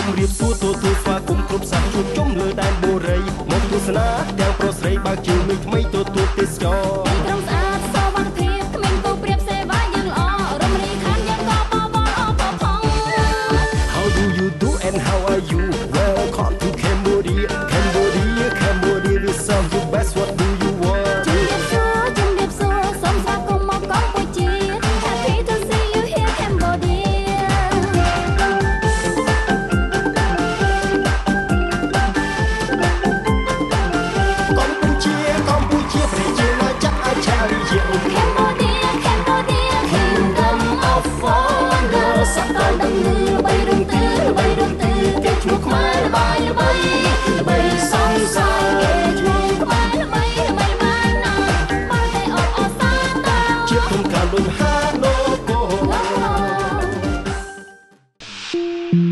ជំរាបសួរទទួលស្វាគមន៍គ្រប់សាស្ត្រជួបជុំលើដែនបូរីមកទស្សនាទាំងប្រុសស្រីបើកជើងមួយថ្មីទទួលទេសចរក្រុមស្អាតសវត្ថិភាពគ្មានគូប្រៀបសេវាយើងល្អរំរីខានយើងក៏បបអបផង How do you do and how are you Welcome to Cambodia Cambodia Cambodia we serve you best what do you want ជំរាបសួរសូមស្វាគមន៍មកកម្ពុជា Happy to see you here Cambodia កម្ពុជាប្រជាណាចក្រអាចារ្យយើង Cambodia Cambodia Kingdom of Wonder សក្តានុពលល្បីរំទឺគេឈ្មោះខ្មែរល្បីល្បីសង្សារគេឈ្មោះខ្មែរល្បីម៉ានណាបើគេអបអសាទរជាធំការដូចហាណូកូ